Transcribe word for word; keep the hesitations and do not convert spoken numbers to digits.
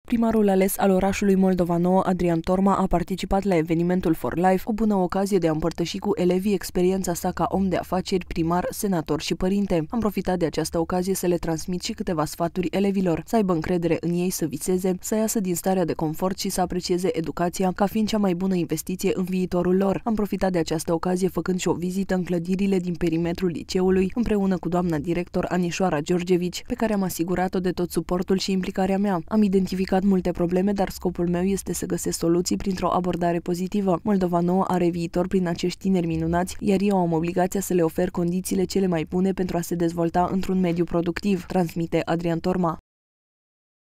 Primarul ales al orașului Moldova Nouă, Adrian Torma, a participat la evenimentul For Life, o bună ocazie de a împărtăși cu elevii experiența sa ca om de afaceri, primar, senator și părinte. Am profitat de această ocazie să le transmit și câteva sfaturi elevilor, să aibă încredere în ei, să viseze, să iasă din starea de confort și să aprecieze educația ca fiind cea mai bună investiție în viitorul lor. Am profitat de această ocazie făcând și o vizită în clădirile din perimetrul liceului, împreună cu doamna director Anișoara Georgevici, pe care am asigurat-o de tot suportul și implicarea mea. Am identificat multe probleme, dar scopul meu este să găsesc soluții printr-o abordare pozitivă. Moldova Nouă are viitor prin acești tineri minunați, iar eu am obligația să le ofer condițiile cele mai bune pentru a se dezvolta într-un mediu productiv, transmite Adrian Torma.